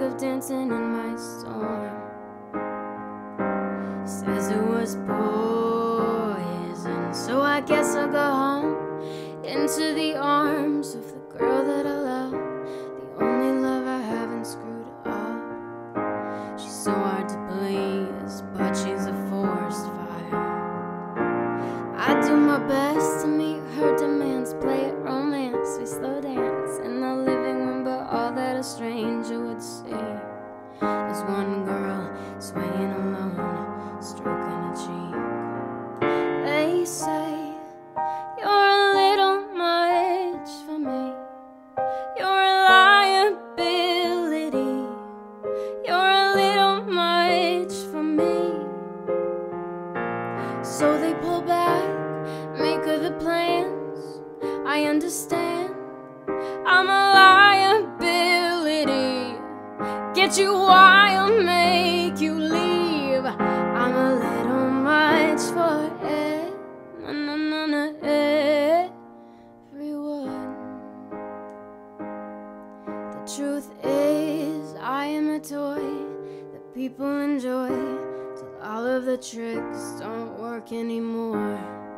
of dancing in my storm. Says it was poison, so I guess I'll go home into the arms of the girl that I love, the only love I haven't screwed up. She's so hard to please, but she's a forced fire. I do my best to meet her demands, play it romance, we slow dance in the living room, but all that a stranger would see is one girl swaying alone, stroking a cheek. They say you're a little much for me, you're a liability, you're a little much for me. So they pull back, make other plans. I understand, I'm a liability. Get you why I'll make you leave. I'm a little much for everyone. The truth is, I am a toy that people enjoy till all of the tricks don't work anymore.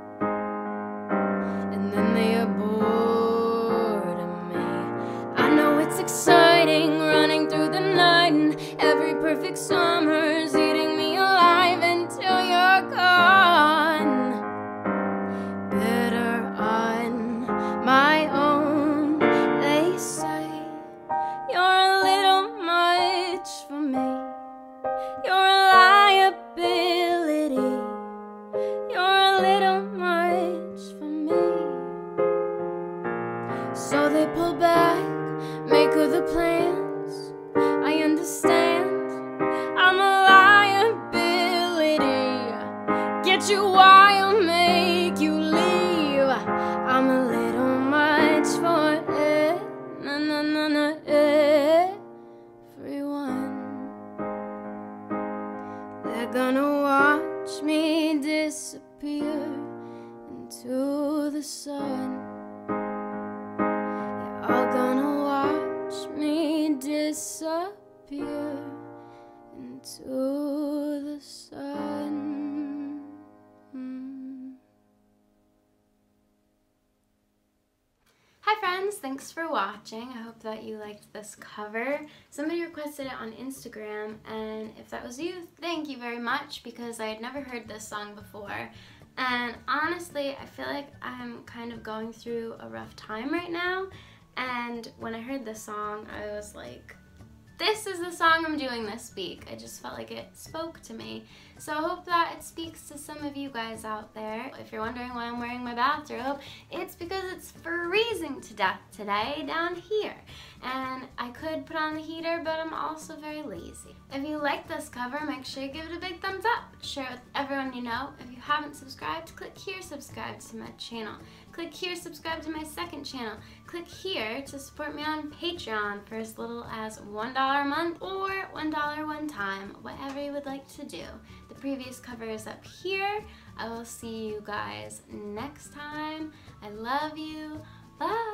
And then they are bored of me. I know it's exciting running through the night, and every perfect summer's eating me alive until you're gone. Better on my own. They say you're a little much for me, you're a liability, you're a little much for me. So they pull back, make other plans. I understand, I'm a liability. Get you why I'll make you leave. I'm a little much for everyone. They're gonna watch me disappear into the sun. You're all gonna watch me disappear into the sun. Hi friends, thanks for watching. I hope that you liked this cover. Somebody requested it on Instagram, and if that was you, thank you very much, because I had never heard this song before. And honestly, I feel like I'm kind of going through a rough time right now, and when I heard this song, I was like, this is the song I'm doing this week. I just felt like it spoke to me. So I hope that it speaks to some of you guys out there. If you're wondering why I'm wearing my bathrobe, it's because it's freezing to death today down here. And I could put on the heater, but I'm also very lazy. If you like this cover, make sure you give it a big thumbs up. Share it with everyone you know. If you haven't subscribed, click here, subscribe to my channel. Click here, subscribe to my second channel. Click here to support me on Patreon for as little as $1 a month or $1 one time, whatever you would like to do. The previous cover is up here. I will see you guys next time. I love you. Bye.